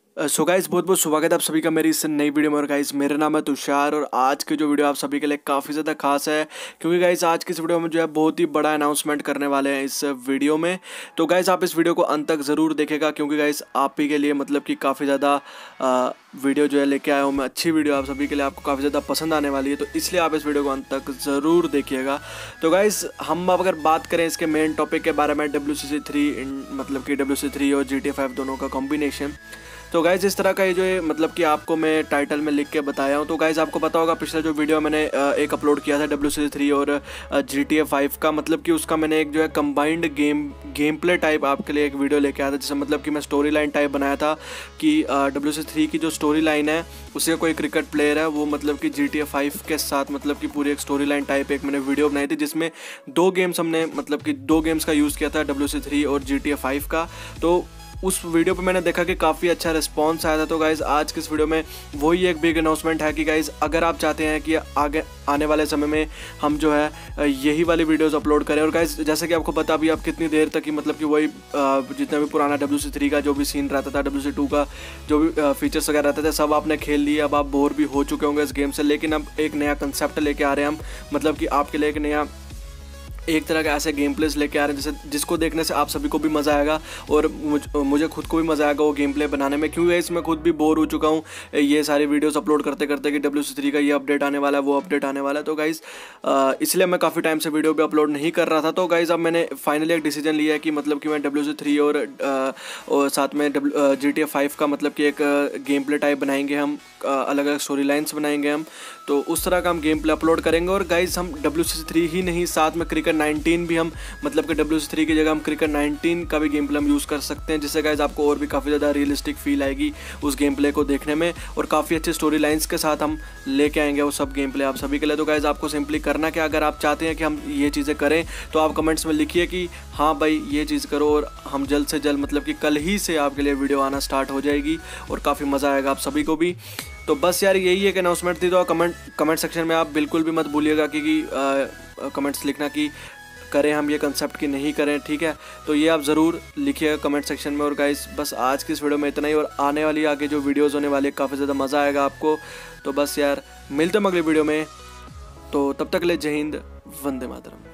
So guys बहुत बहुत स्वागत है आप सभी का मेरी इस नई वीडियो में। और गाइस मेरा नाम है तुषार और आज की जो वीडियो आप सभी के लिए काफ़ी ज़्यादा खास है, क्योंकि गाइस आज की इस वीडियो में जो है बहुत ही बड़ा अनाउंसमेंट करने वाले हैं इस वीडियो में। तो गाइस आप इस वीडियो को अंत तक ज़रूर देखेगा, क्योंकि गाइस आप ही के लिए मतलब कि काफ़ी ज़्यादा वीडियो जो है लेके आया हूँ मैं, अच्छी वीडियो आप सभी के लिए, आपको काफ़ी ज़्यादा पसंद आने वाली है। तो इसलिए आप इस वीडियो को अंत तक ज़रूर देखिएगा। तो गाइस हम अब अगर बात करें इसके मेन टॉपिक के बारे में, WCC3 मतलब कि WCC3 और GTA 5 दोनों का कॉम्बिनेशन। तो गाइज़ इस तरह का ये जो है मतलब कि आपको मैं टाइटल में लिख के बताया हूँ। तो गाइज़ आपको पता होगा पिछला जो वीडियो मैंने एक अपलोड किया था WCC3 और GTA 5 का, मतलब कि उसका मैंने एक जो है कंबाइंड गेम प्ले टाइप आपके लिए एक वीडियो लेके आया था, जिसमें मतलब कि मैं स्टोरी लाइन टाइप बनाया था कि WCC3 की जो स्टोरी लाइन है उससे कोई क्रिकेट प्लेयर है वो मतलब कि GTA 5 के साथ मतलब कि पूरी एक स्टोरी लाइन टाइप एक मैंने वीडियो बनाई थी, जिसमें दो गेम्स हमने मतलब कि दो गेम्स का यूज़ किया था, WCC3 और GTA 5 का। तो उस वीडियो पे मैंने देखा कि काफ़ी अच्छा रिस्पांस आया था। तो गाइज़ आज की इस वीडियो में वही एक बिग अनाउंसमेंट है कि गाइज़ अगर आप चाहते हैं कि आगे आने वाले समय में हम जो है यही वाली वीडियोस अपलोड करें, और गाइज़ जैसे कि आपको पता भी आप कितनी देर तक कि मतलब कि वही जितना भी पुराना WCC3 का जो भी सीन रहता था, WCC2 का जो भी फीचर्स वगैरह रहते थे, सब आपने खेल लिए। अब आप बोर भी हो चुके होंगे इस गेम से, लेकिन अब एक नया कंसेप्ट लेके आ रहे हैं हम, मतलब कि आपके लिए एक नया एक तरह का ऐसे गेम प्लेस लेके आ रहे हैं जैसे जिसको देखने से आप सभी को भी मज़ा आएगा और मुझे खुद को भी मज़ा आएगा वो गेम प्ले बनाने में, क्योंकि इसमें खुद भी बोर हो चुका हूँ ये सारी वीडियोस अपलोड करते करते कि WCC3 का ये अपडेट आने वाला है, वो अपडेट आने वाला है। तो गाइज़ इसलिए मैं काफ़ी टाइम से वीडियो भी अपलोड नहीं कर रहा था। तो गाइज़ अब मैंने फाइनली एक डिसीजन लिया है कि मतलब कि मैं WCC3 और साथ में GTA 5 का मतलब कि एक गेम प्ले टाइप बनाएंगे हम, अलग अलग स्टोरी लाइन्स बनाएंगे हम, तो उस तरह का हम गेम प्ले अपलोड करेंगे। और गाइज़ हम WCC3 ही नहीं, साथ में क्रिकेट 19 भी हम मतलब कि WCC3 की जगह हम क्रिकेट 19 का भी गेम प्ले हम यूज़ कर सकते हैं, जिससे गाइज़ आपको और भी काफ़ी ज़्यादा रियलिस्टिक फील आएगी उस गेम प्ले को देखने में, और काफ़ी अच्छे स्टोरी लाइन्स के साथ हम लेके आएंगे वो सब गेम प्ले आप सभी के लिए। तो गाइज़ आपको सिंपली करना क्या, अगर आप चाहते हैं कि हम ये चीज़ें करें तो आप कमेंट्स में लिखिए कि हाँ भाई ये चीज़ करो, और हम जल्द से जल्द मतलब कि कल ही से आपके लिए वीडियो आना स्टार्ट हो जाएगी और काफ़ी मज़ा आएगा आप सभी को भी। तो बस यार यही एक अनाउंसमेंट थी। तो कमेंट सेक्शन में आप बिल्कुल भी मत भूलिएगा कि कमेंट्स लिखना कि करें हम ये कंसेप्ट कि नहीं करें, ठीक है। तो ये आप ज़रूर लिखिएगा कमेंट सेक्शन में। और गाइस बस आज की इस वीडियो में इतना ही, और आने वाली आगे जो वीडियोज़ होने वाली है काफ़ी ज़्यादा मज़ा आएगा आपको। तो बस यार मिलते हैं अगली वीडियो में, तो तब तक ले जय हिंद, वंदे मातरम।